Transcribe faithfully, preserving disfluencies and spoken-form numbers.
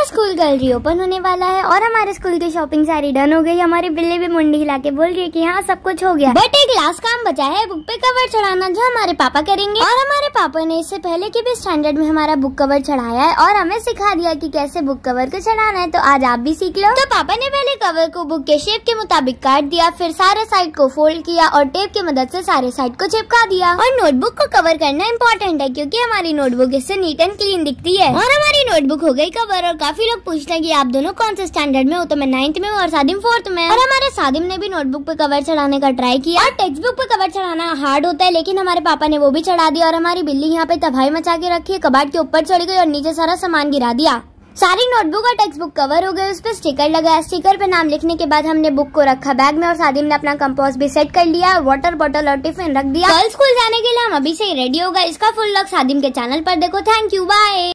School कल reopen होने वाला है और हमारे स्कूल की शॉपिंग सारी डन हो गई। हमारी बिल्ली भी मुंडी हिला के बोल रही है कि हाँ सब कुछ हो गया, बट एक लास्ट काम बचा है, बुक पे कवर चढ़ाना, जो हमारे पापा करेंगे। और हमारे पापा ने इससे पहले के भी स्टैंडर्ड में हमारा बुक कवर चढ़ाया है और हमें सिखा दिया कि कैसे बुक कवर को चढ़ाना है, तो आज आप भी सीख लो। तो पापा ने पहले कवर को बुक के शेप के मुताबिक काट दिया, फिर सारे साइड को फोल्ड किया और टेप की मदद से सारे साइड को चिपका दिया। और नोटबुक को कवर करना इम्पोर्टेंट है क्योंकि हमारी नोटबुक इससे नीट एंड क्लीन दिखती है। और हमारी नोटबुक हो गई कवर। और काफी लोग पूछते हैं कि आप दोनों कौन से स्टैंडर्ड में हो, तो मैं नाइन्थ में हूँ और सादिम फोर्थ में। और हमारे सादिम ने भी नोटबुक पे कवर चढ़ाने का ट्राई किया। और टेक्स्ट बुक पे कवर चढ़ाना हार्ड होता है, लेकिन हमारे पापा ने वो भी चढ़ा दिया। और हमारी बिल्ली यहाँ पे तबाही मचा के रखी है, कबाड़ के ऊपर चढ़ गई और नीचे सारा सामान गिरा दिया। सारी नोटबुक और टेक्स्ट बुक कवर हो गए, उस पर स्टिकर लगाया। स्टिकर पे नाम लिखने के बाद हमने बुक को रखा बैग में और सादिम ने अपना कंपोस्ट भी सेट कर लिया, वाटर बॉटल और टिफिन रख दिया। कल स्कूल जाने के लिए हम अभी से ही रेडी हो गए। इसका फुल लॉग सादिम के चैनल पर देखो। Thank you, bye.